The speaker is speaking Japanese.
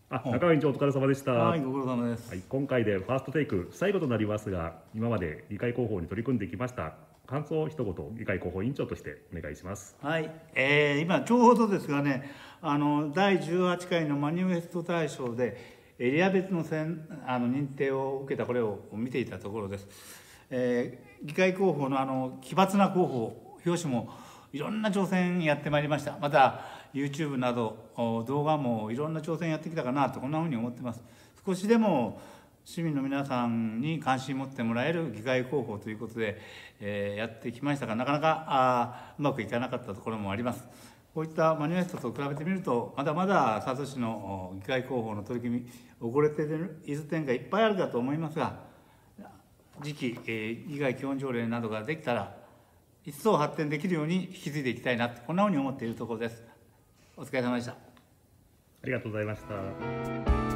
中尾委員長お疲れ様でした。 はい、ご苦労様です。 はい、今回でファーストテイク最後となりますが、今まで議会広報に取り組んできました感想を一言、議会広報委員長としてお願いします。 はい、今ちょうどですがね、第18回のマニフェスト大賞でエリア別の認定を受けたこれを見ていたところです。議会広報の奇抜な広報表紙もいろんな挑戦やってまいりました。また YouTube など動画もいろんな挑戦やってきたかなとこんなふうに思ってます。少しでも市民の皆さんに関心を持ってもらえる議会広報ということで、やってきましたが、なかなかうまくいかなかったところもあります。こういったマニフェストと比べてみると、まだまだ佐渡市の議会広報の取り組み遅れている点がいっぱいあるかと思いますが、次期、議会基本条例などができたら一層発展できるように引き継いでいきたいなと、こんなふうに思っているところです。お疲れ様でした。 ありがとうございました。